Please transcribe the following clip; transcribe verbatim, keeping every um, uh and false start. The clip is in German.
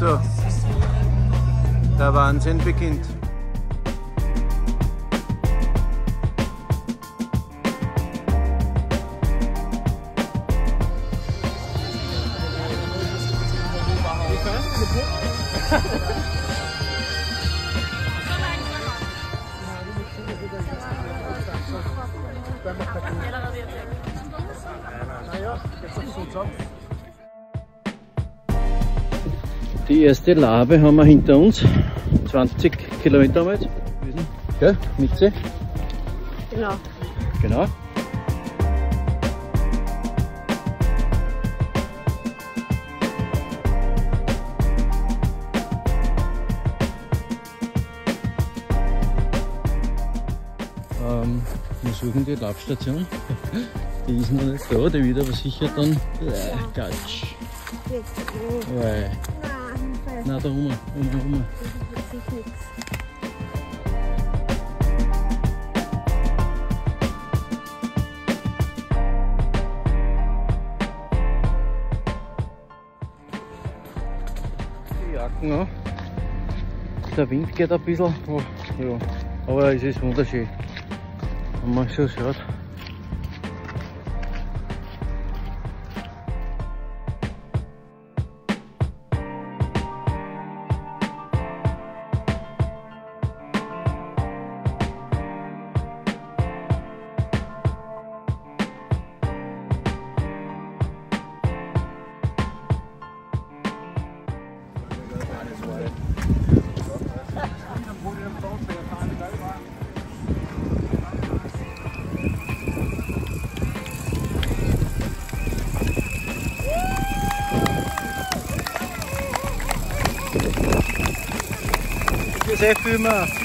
So, der Wahnsinn beginnt. Die erste Labe haben wir hinter uns. zwanzig Kilometer haben wir jetzt gewesen. Gell? Mitzi? Genau. Genau. Ähm, wir suchen die Laufstation. Die ist noch nicht da, die wird aber sicher dann. Äh, Gatsch. Weil. Na, da rum, rum, rum. Das ist nichts. Die Jacken an. Der Wind geht ein bisschen. Oh, ja. Aber es ist wunderschön, wenn man so schaut. Das ist echt viel mehr.